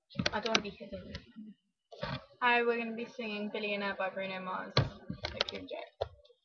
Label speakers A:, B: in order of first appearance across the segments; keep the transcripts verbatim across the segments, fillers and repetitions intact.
A: I don't want to be hidden. Hi, we're going to be singing Billionaire by Bruno Mars. Hope you enjoy it.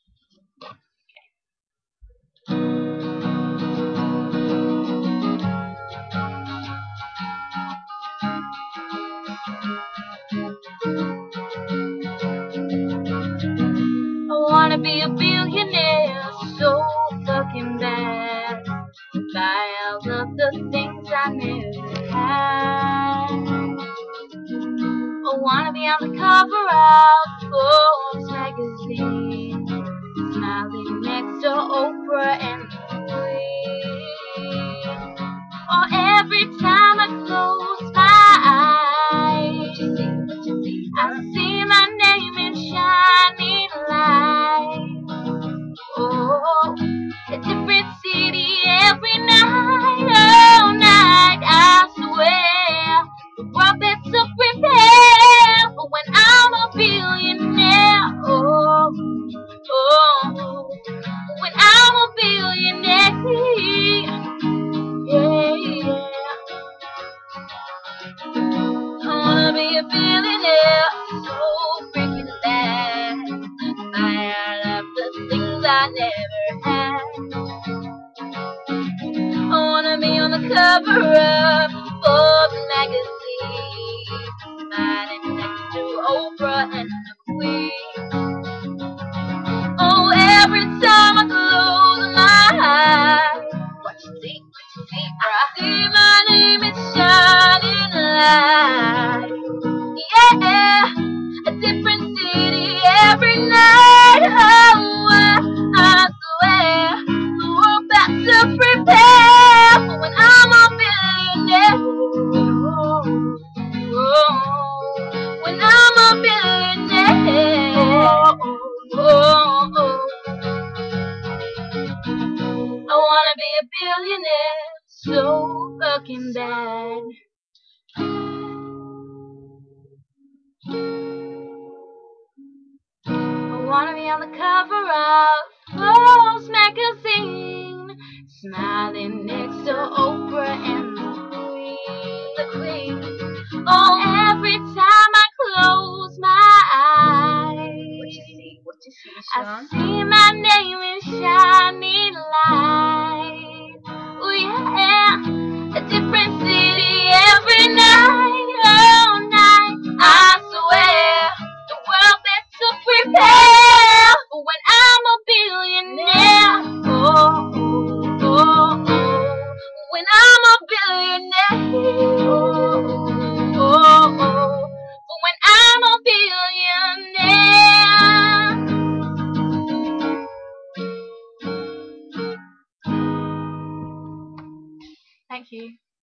A: I wanna be a billionaire, so fucking bad. Buy all of the things I never had. I wanna be on the cover of Forbes magazine, smiling next to Oprah and the Queen. Or every time I close my eyes, I see my name in shining lights. Oh, a different city every night, all night. I swear the world better prepare for when I'm a billionaire. Oh, oh, when I'm a billionaire. Yeah, yeah. I wanna be a billionaire, so freaking bad. Buy all of the things I never had. I wanna be on the cover of Forbes magazine, smiling next to Oprah and the Queen. Oh, every time I close my eyes, what you see, what you see, bruh? I see my name is shining light. Yeah, a different city every night. Oh, I swear the world better prepare for when I'm a billionaire. Oh, when I'm a billionaire. Oh, oh. I wanna be a billionaire, so fucking bad. I wanna be on the cover of Forbes magazine, smiling next to Oprah and the Queen. The Queen. Oh, every time I close my eyes, what you see? What you see, Sian? I see my name in shining light. Oh yeah, a different city every night, all night. I swear the world better prepare for when I'm a billionaire. Oh, oh, oh, oh. When I'm a billionaire. Oh, oh, oh. For when I'm a billionaire. Thank you.